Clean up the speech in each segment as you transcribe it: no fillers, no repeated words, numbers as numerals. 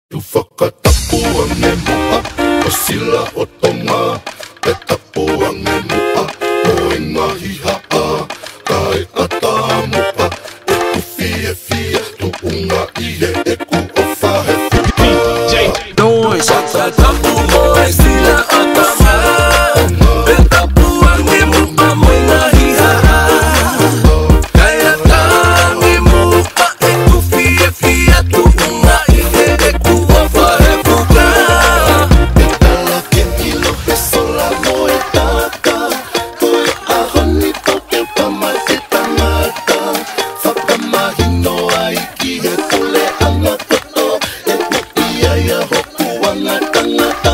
Whakatapuang e mua, o sila o tonga. Te tapuang e mua, o ingahi haa. Kai ata mua, e ku fia fia. Tu unga ie e ku o whahe fuka. Noise. Whakatapu mo e sila o tonga. Te tapuang e mua, o ingahi haa. Kai ata mua, e ku fia fia. Tu unga ie e ku o whahe fuka. E tala ke ilo he sola mo e tata. Koe ahoni tau te pama e tangata. Whakamahino ai ki he pule anga toto. E uia ia hoku anga tangata.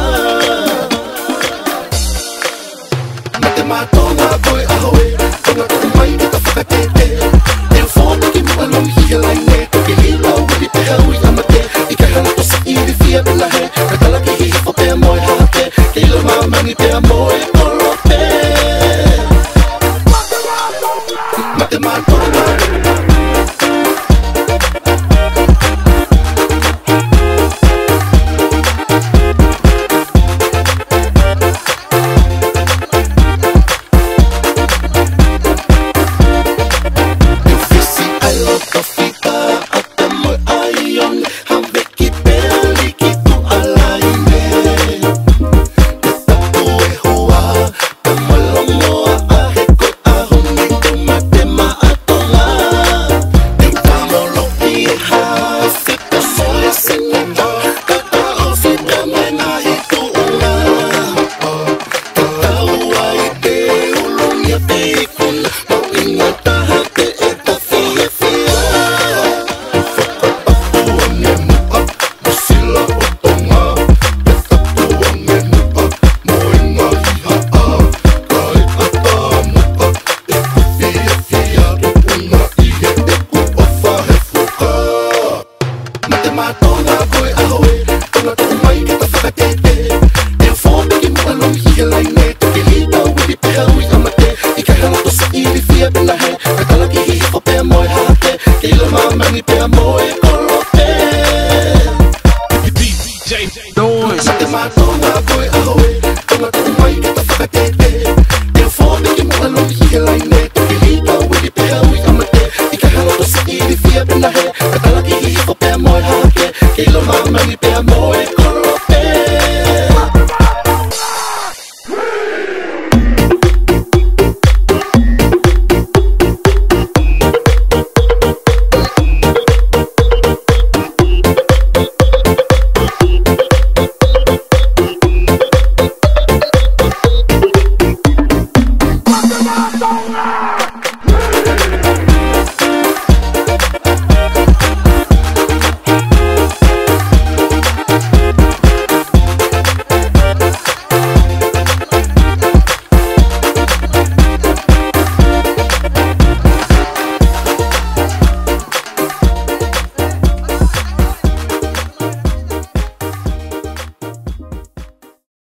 Ma te mātonga koe ahoe. Tonga toku mai ki ta whakatete. E whōta ki mua longi hia lai ne. Toki hila wili te haui amate. I kai hana tosa iri fia pila he. Ka tala ki hihi fo pea moe hake. Ke ilo mamani pea moe kolope. Ma te mātonga. Don't